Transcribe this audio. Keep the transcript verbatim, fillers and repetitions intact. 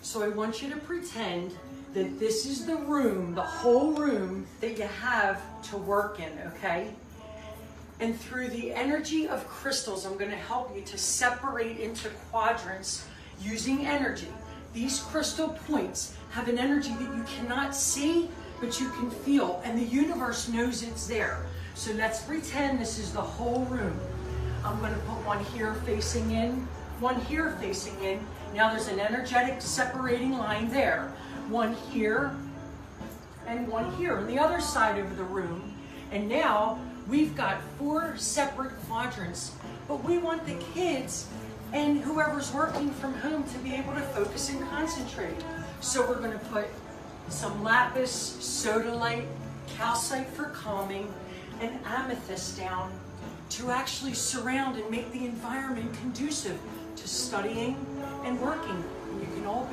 So I want you to pretend that this is the room, the whole room that you have to work in, okay? And through the energy of crystals, I'm going to help you to separate into quadrants using energy. These crystal points have an energy that you cannot see, but you can feel, and the universe knows it's there. So let's pretend this is the whole room. I'm going to put one here facing in, one here facing in. Now there's an energetic separating line there. One here, and one here on the other side of the room. And now we've got four separate quadrants, but we want the kids and whoever's working from home to be able to focus and concentrate. So we're going to put some lapis, sodalite, calcite for calming, and amethyst down to actually surround and make the environment conducive to studying and working. You can all